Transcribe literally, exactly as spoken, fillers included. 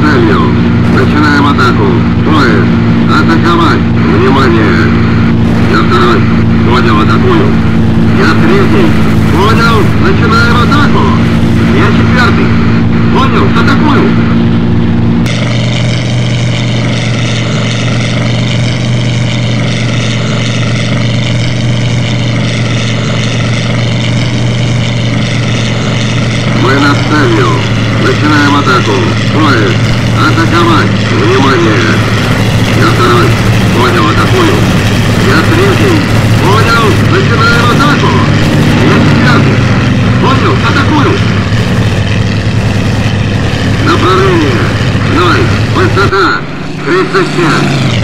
целью. Начинаем атаку. Поезд. Атаковать. Внимание. Я второй. Понял, атакую. Я третий. Понял. Начинаем атаку. Я четвертый. Понял, атакую. Мы над целью. Начинаем атаку. Поезд. Атаковать. Внимание. Я второй. Понял, атакую. Я третий. Понял. Начинаем атаку. Я четвертый. Понял, атакую. Направление. Ноль. Высота. тридцать пять.